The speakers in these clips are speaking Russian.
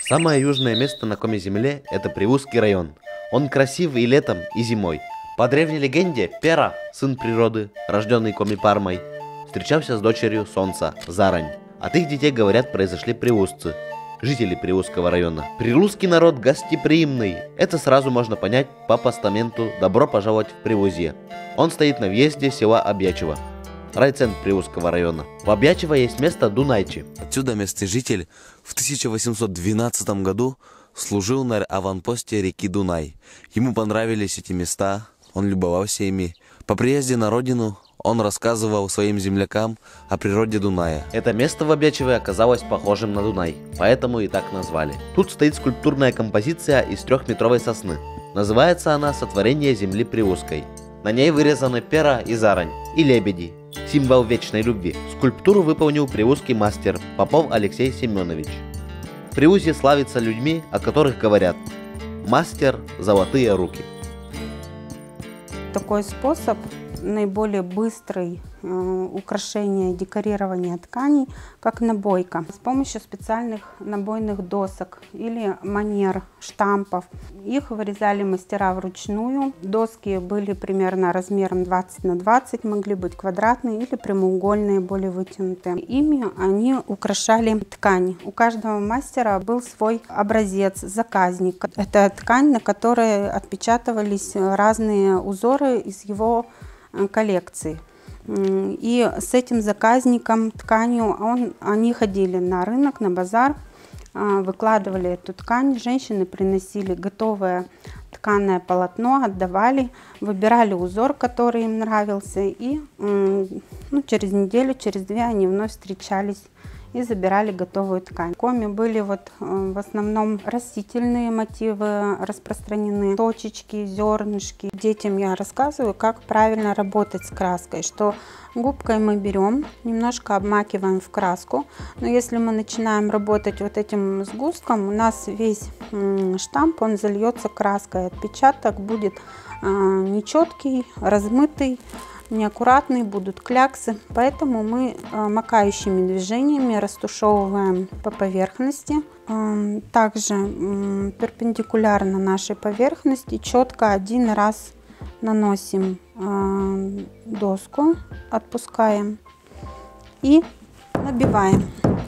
Самое южное место на Коми-Земле – это Привузский район. Он красив и летом, и зимой. По древней легенде, Пера, сын природы, рожденный Коми-Пармой, встречался с дочерью Солнца, Зарань. От их детей, говорят, произошли привузцы, жители Привузского района. Прилузский народ гостеприимный. Это сразу можно понять по постаменту «Добро пожаловать в Привузье». Он стоит на въезде села Обьячево, райцентр Привузского района. В Обьячево есть место Дунайчи. Отсюда местный житель в 1812 году служил на аванпосте реки Дунай. Ему понравились эти места, он любовался ими. По приезде на родину он рассказывал своим землякам о природе Дуная. Это место в Обьячеве оказалось похожим на Дунай, поэтому и так назвали. Тут стоит скульптурная композиция из 3-метровой сосны. Называется она «Сотворение земли Привузской». На ней вырезаны пера и зарань, и лебеди, символ вечной любви. Скульптуру выполнил привузский мастер Попов Алексей Семенович. Привузье славится людьми, о которых говорят: мастер золотые руки. Такой способ наиболее быстрый украшение, декорирование тканей, как набойка. С помощью специальных набойных досок или манер, штампов. Их вырезали мастера вручную. Доски были примерно размером 20 на 20, могли быть квадратные или прямоугольные, более вытянутые. Ими они украшали ткань. У каждого мастера был свой образец, заказник. Это ткань, на которой отпечатывались разные узоры из его коллекции. И с этим заказником, тканью, они ходили на рынок, на базар, выкладывали эту ткань. Женщины приносили готовое тканое полотно, отдавали, выбирали узор, который им нравился. И через неделю, через 2 они вновь встречались и забирали готовую ткань. В Коми были в основном растительные мотивы распространены, точечки, зернышки. Детям я рассказываю, как правильно работать с краской, что губкой мы берем, немножко обмакиваем в краску, но если мы начинаем работать вот этим сгустком, у нас весь штамп, он зальется краской, отпечаток будет нечеткий, размытый, неаккуратные, будут кляксы, поэтому мы макающими движениями растушевываем по поверхности. Также перпендикулярно нашей поверхности четко 1 раз наносим доску, отпускаем и набиваем.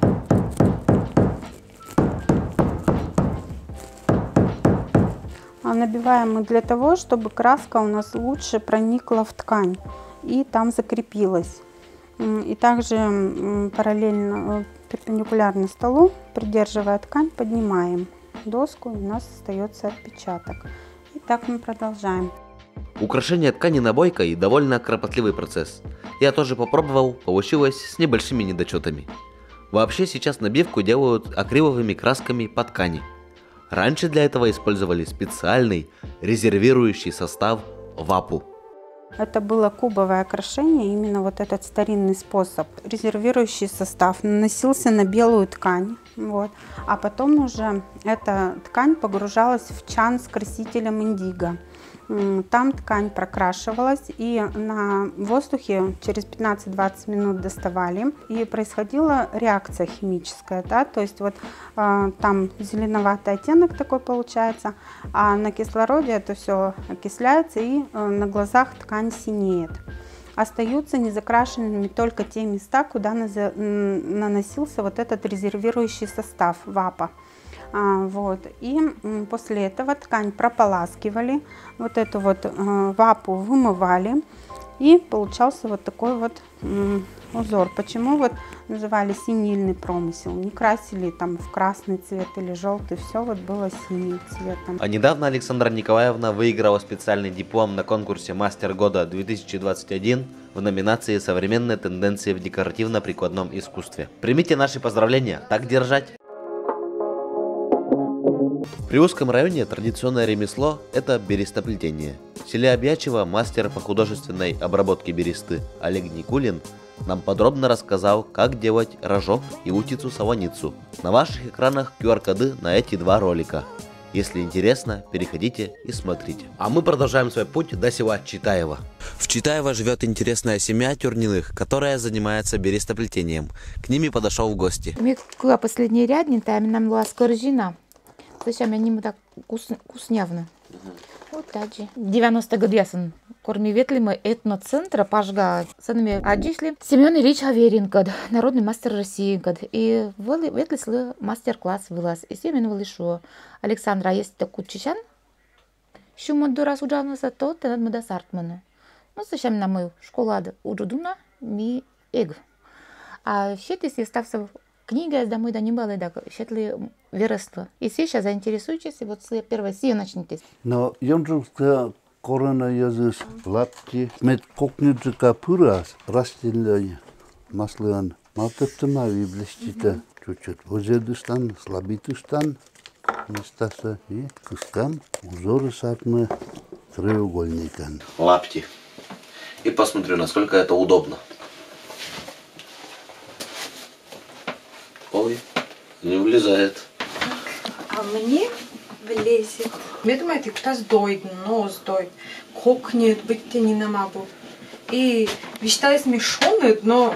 Набиваем мы для того, чтобы краска у нас лучше проникла в ткань и там закрепилась. И также параллельно, перпендикулярно столу, придерживая ткань, поднимаем доску, и у нас остается отпечаток. И так мы продолжаем. Украшение ткани набойкой довольно кропотливый процесс. Я тоже попробовал, получилось с небольшими недочетами. Вообще сейчас набивку делают акриловыми красками по ткани. Раньше для этого использовали специальный резервирующий состав вапу. Это было кубовое окрашение, именно вот этот старинный способ. Резервирующий состав наносился на белую ткань, а потом уже эта ткань погружалась в чан с красителем индиго. Там ткань прокрашивалась, и на воздухе через 15-20 минут доставали, и происходила реакция химическая, то есть там зеленоватый оттенок такой получается, а на кислороде это все окисляется, и на глазах ткань синеет. Остаются незакрашенными только те места, куда наносился вот этот резервирующий состав вапа. И после этого ткань прополаскивали, вот эту вапу вымывали, и получался вот такой узор. Почему называли синильный промысел? Не красили там в красный цвет или желтый, все было синим цветом. А недавно Александра Николаевна выиграла специальный диплом на конкурсе «Мастер года 2021» в номинации «Современные тенденции в декоративно-прикладном искусстве». Примите наши поздравления, так держать! В Привузском районе традиционное ремесло – это берестоплетение. В селе Обьячево мастер по художественной обработке бересты Олег Никулин нам подробно рассказал, как делать рожок и утицу-солоницу. На ваших экранах QR-коды на эти 2 ролика. Если интересно, переходите и смотрите. А мы продолжаем свой путь до села Читаево. В Читаево живет интересная семья Тюрниных, которая занимается берестоплетением. К ними подошел в гости. Ми кула последній рядні, та нам була скоржина. Слышим, они так вкуснявно. Вот так же. 90 году я сын. Корми ветлимы этноцентра пажга. Санами адисли. Семен Ильич Аверин, народный мастер России. И ветлислы мастер-класс вылаз. И Семен вылышу. Александра, есть такой чечен. Шумаду раз уджавнуса, то ты над муда сартмана. Ну, зачем на мою школу уджудуна ми эг. А щетис я стався книга, да мы да не было, да щетли выросло. И сейчас заинтересуйтесь, и вот первое сие начните. Но Йонджунская корона язык лапти мед кокнюджика пурас растильное маслоан малтептема виблестита чуть-чуть возедыстан слабитыстан местаса и кускам узоры сатмы треугольникан. Лапти. И посмотрю, насколько это удобно. Ой, не влезает. А мне влезет. Мне думаете, кто сдойт, нос дойт, кокнет, быть не намабу. И вещта смешонная, но,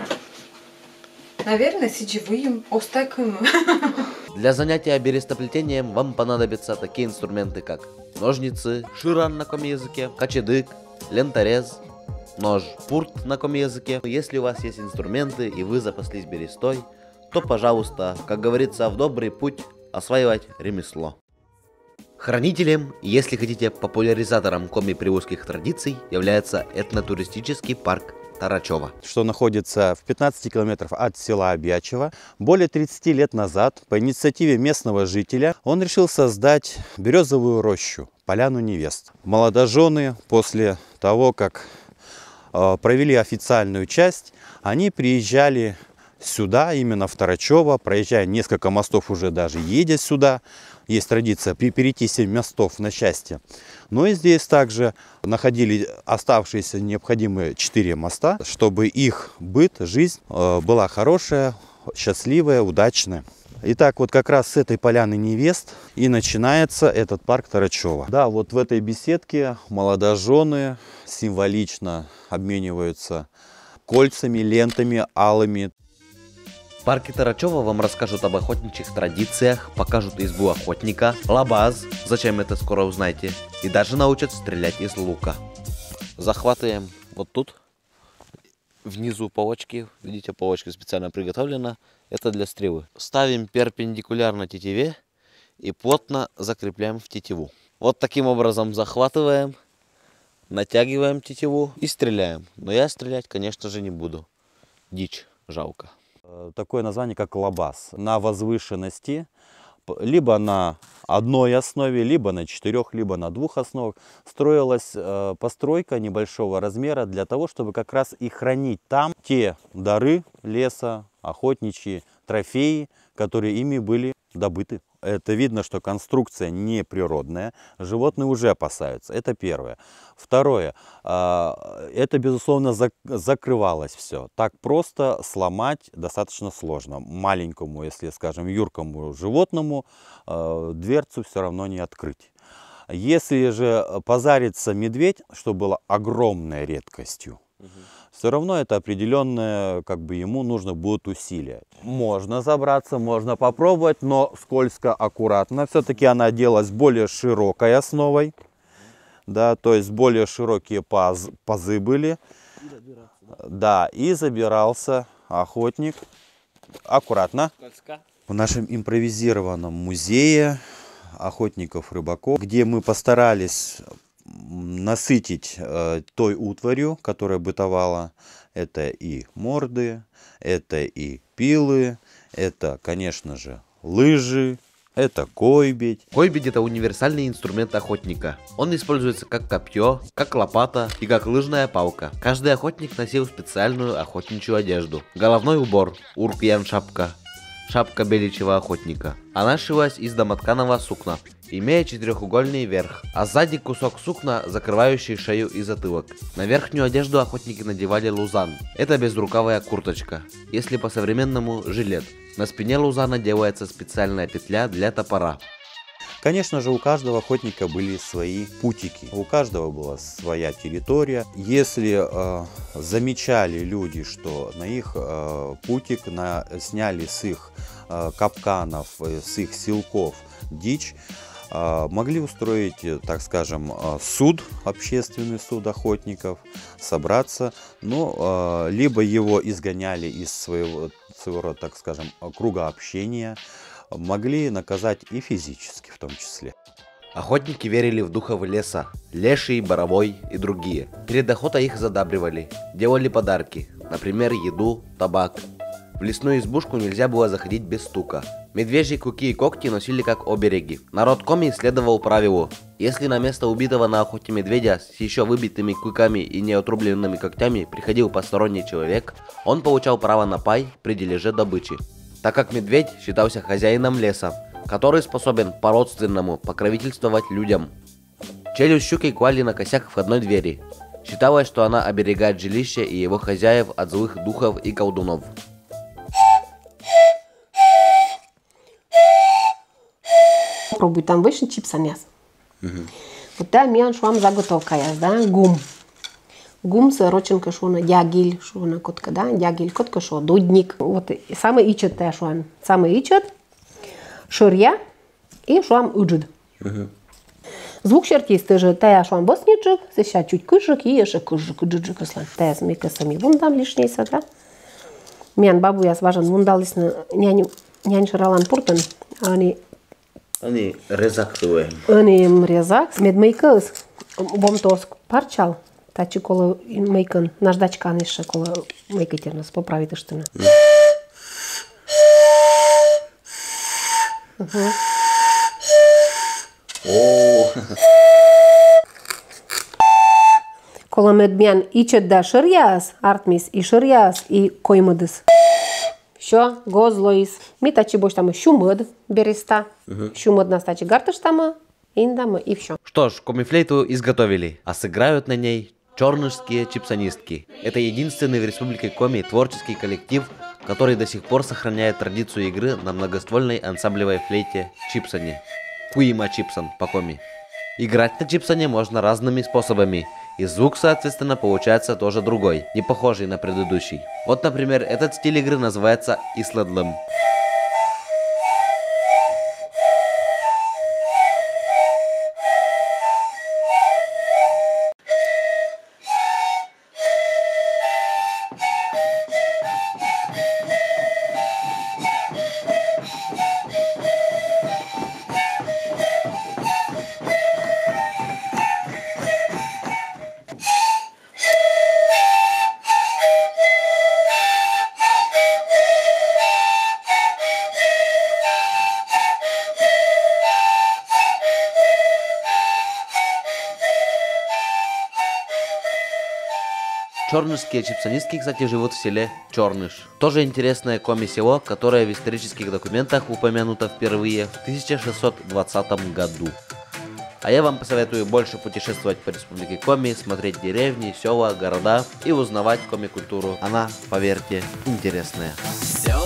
наверное, сидевым остаком. Для занятия берестоплетением вам понадобятся такие инструменты, как ножницы, ширан на ком языке, качедык, ленторез, нож, пурт на ком языке. Если у вас есть инструменты и вы запаслись берестой, то, пожалуйста, как говорится, в добрый путь осваивать ремесло. Хранителем, если хотите, популяризатором коми-привозских традиций является этнотуристический парк Тарачево, что находится в 15 километрах от села Обьячево. Более 30 лет назад по инициативе местного жителя он решил создать березовую рощу, поляну невест. Молодожены после того, как провели официальную часть, они приезжали сюда, именно в Тарачево, проезжая несколько мостов, уже даже едя сюда. Есть традиция перейти 7 мостов на счастье. Но и здесь также находили оставшиеся необходимые 4 моста, чтобы их быт, жизнь была хорошая, счастливая, удачная. Итак, вот как раз с этой поляны невест и начинается этот парк Тарачево. Да, вот в этой беседке молодожены символично обмениваются кольцами, лентами, алыми. В парке Тарачево вам расскажут об охотничьих традициях, покажут избу охотника, лабаз, зачем это скоро узнаете, и даже научат стрелять из лука. Захватываем вот тут, внизу полочки, видите, полочка специально приготовлена, это для стрелы. Ставим перпендикулярно тетиве и плотно закрепляем в тетиву. Вот таким образом захватываем, натягиваем тетиву и стреляем. Но я стрелять, конечно же, не буду, дичь жалко. Такое название, как лабаз. На возвышенности, либо на одной основе, либо на 4, либо на 2 основах, строилась постройка небольшого размера для того, чтобы как раз и хранить там те дары леса, охотничьи, трофеи, которые ими были добыты. Это видно, что конструкция неприродная, животные уже опасаются, это первое. Второе, это, безусловно, закрывалось все. Так просто сломать достаточно сложно. Маленькому, если, скажем, юркому животному дверцу все равно не открыть. Если же позарится медведь, что было огромной редкостью, все равно это определенное, как бы ему нужно будет усилия. Можно забраться, можно попробовать, но скользко, аккуратно. Все-таки она делалась более широкой основой, да, то есть более широкие пазы были. Да, и забирался охотник аккуратно. В нашем импровизированном музее охотников-рыбаков, где мы постарались насытить той утварью, которая бытовала. Это и морды, это и пилы, это, конечно же, лыжи, это койбедь. Койбедь — это универсальный инструмент охотника. Он используется как копье, как лопата и как лыжная палка. Каждый охотник носил специальную охотничью одежду. Головной убор, уркьян-шапка, шапка беличьего охотника. Она шилась из домотканого сукна, имея 4-угольный верх, а сзади кусок сукна, закрывающий шею и затылок. На верхнюю одежду охотники надевали лузан. Это безрукавая курточка, если по-современному жилет. На спине лузана делается специальная петля для топора. Конечно же, у каждого охотника были свои путики, у каждого была своя территория. Если замечали люди, что на их путик сняли с их капканов, с их силков дичь, могли устроить, так скажем, суд, общественный суд охотников, собраться, но либо его изгоняли из своего рода, так скажем, круга общения, могли наказать и физически в том числе. Охотники верили в духов леса, леший, боровой и другие. Перед охотой их задабривали, делали подарки, например, еду, табак. В лесную избушку нельзя было заходить без стука. Медвежьи клыки и когти носили как обереги. Народ Коми следовал правилу: если на место убитого на охоте медведя с еще выбитыми клыками и неотрубленными когтями приходил посторонний человек, он получал право на пай при дележе добычи. Так как медведь считался хозяином леса, который способен по-родственному покровительствовать людям. Челюсть щуки клали на косяк входной двери. Считалось, что она оберегает жилище и его хозяев от злых духов и колдунов. Пробуй, там выше чипса мясо. Вот там я швам заготовка я, да, гум. Гум с роченка шона, дягиль шона котка, да, дягиль котка шо, дудник. Вот самый ичет те швам, самый ичет, шурья и швам уджуд. Звук чертисты же те швам босничек, сейчас чуть кыжик и еще кыжик, уджуджик услан. Те смека сами вундам лишний сада. Мян бабу я сважен вундалис на нянь шаралан пуртан, Они резактуе. Они резак, медмейкас, бомтоск парчал. Тачи кола мейкан, наждачкан еще кола мейкатернас, поправите что на. Кола медмян ичет да ширяс, артмис и ширяс и коймадыс. Що, гозлоїс. Ми тачи больше там щумод береста. Щумод нас тачи гартыш там, индама и все. Что ж, комифлейту изготовили, а сыграют на ней чернышские чипсонистки. Это единственный в Республике Коми творческий коллектив, который до сих пор сохраняет традицию игры на многоствольной ансамблевой флейте чипсоне. Куима чипсон по коми. Играть на чипсоне можно разными способами, и звук, соответственно, получается тоже другой, не похожий на предыдущий. Вот, например, этот стиль игры называется исладлым. Чернышские чипсонистки, кстати, живут в селе Черныш. Тоже интересное коми-село, которое в исторических документах упомянуто впервые в 1620 году. А я вам посоветую больше путешествовать по Республике Коми, смотреть деревни, села, города и узнавать коми-культуру. Она, поверьте, интересная.